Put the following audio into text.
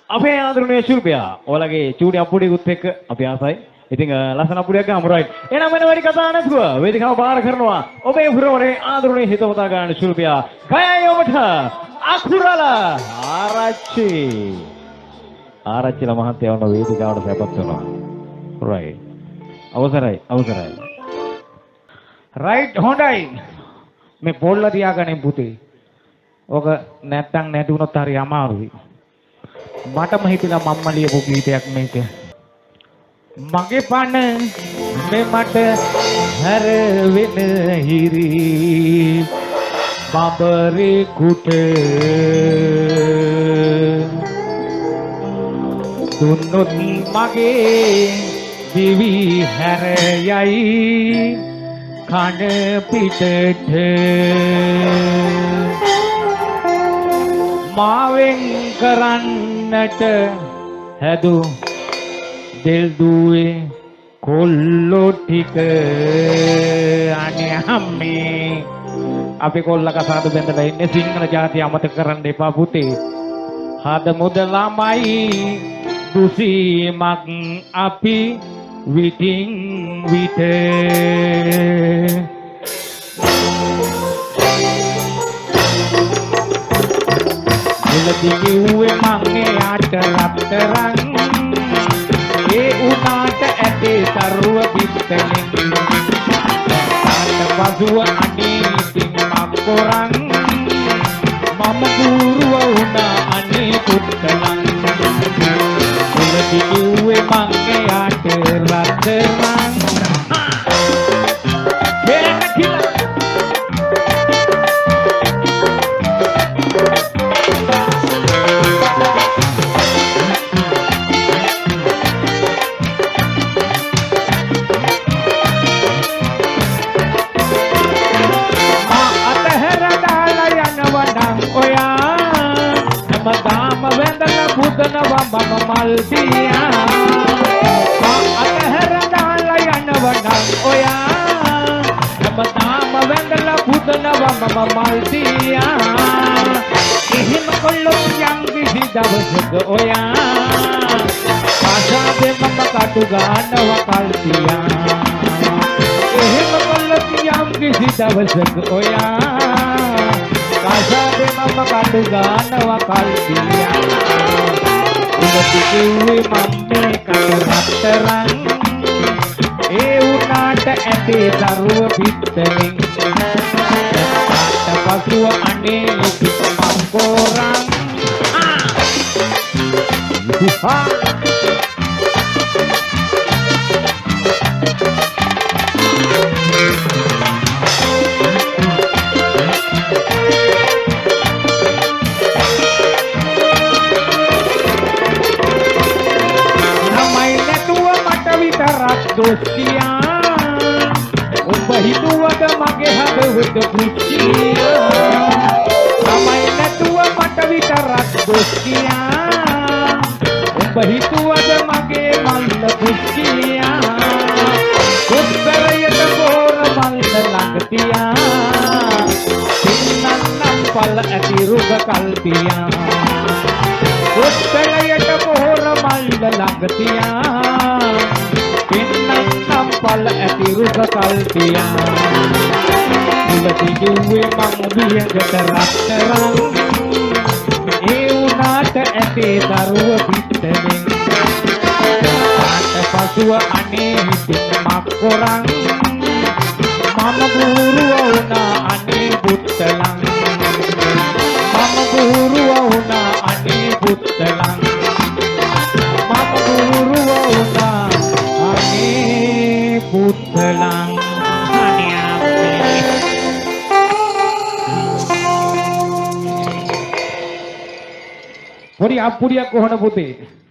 අපේ ආදරණීය ශිල්පියා ඔයාලගේ චූටි අප්පුඩියකුත් එක්ක අපි ආසයි. ඉතින් ලස්සන අප්පුඩියක් ගමු රයිට්. එහෙනම් වෙන වැඩි කතා නැතුව වේදිකාව බාර කරනවා ඔබේ පුරවරේ ආදරණීය හිතවතා ගන්න ශිල්පියා ගයයි ඔබට අකුරල ආරච්චි. ආරච්චිලා මහත්තයා වුණ වේදිකාවට සැපත් වෙනවා. රයිට්. අවසරයි. රයිට් හොඳයි. මේ පොල්ල තියාගන්නේ පුතේ. ඔක නැත්තම් නැති වුණොත් හරි අමාරුයි. මටම හිතිලා මම්ම ලියපු ගීතයක් මේක. මගේ පණ මේ මට හැර වෙන හිරි බබරේ කුට දුන්නොත් මගේ දිවි හැර යයි කන පිටට මාවෙන් කරන්නට හැදු දෙල් දුවේ කොල්ලෝ ටික අනේ අම්මේ අපි කොල්ල කසාද බැඳලා ඉන්නේ සිංහල ජාතිය අමතක කරන්න එපා පුතේ. හද මුද ළමයි දුසීමක් අපි විටින් විට දිගුවේ මගේ යාට රත්තරන් ඒ උනාට ඇටේ තරුව පිටලින් තාට පසුව අනේ ඉතින් මක්කොරන් මම ගුරුව වුණා අනේ පුත්තලන් දිගුවේ මගේ යාට රත්තරන් මම මල් දියා අතහැර දාලා යනවනම් ඔයා හැමදාම වැඳලා පුදනවා මම මල් දියා එහෙම කොල්ලෝ යම් කිසි දවසක ඔයා ආසාවෙන් මම කටු ගන්නවා කල්තියා එහෙම කොල්ලෝ යම් කිසි දවසක ඔයා ආසාවෙන් මම කටු ගන්නවා කල්තියා දිගුවේ මම්මේ කරතරන් ඒ උනාට ඇටේ දරුව පිටලින් තාට පසුව අනේ ඉතින් මක්කොරන් දොස්තියා ඔබ හිතුවද මගේ හදවත පුච්චියා තමයි නැතුව මට විතරක් දොස්තියා ඔබ හිතුවද මගේ මල්ල පුච්චියා උත්තරයට බෝර මල්ල ළඟ තියා පින්නන්නම් පල ඇති රුග කල්පියා උත්තරයට බෝර මල්ල ළඟ තියා පින්නම් පල ඇති රුක කල්පියා ඉවතිජුවේ මං බියකට රත්තරන් ඒ උනාට ඇතේ දරුව පිටලින් තාට පසුව අනේ හිතින් මක්කොරන් මම ගුරුව වුණා අනේ පුත්තලන් මම ගුරුව වුණා අනේ පුත්තලන් මම ගුරුව වුණා පුත්තලන් පොඩි අප්පුඩියක් කොහොන පුතේ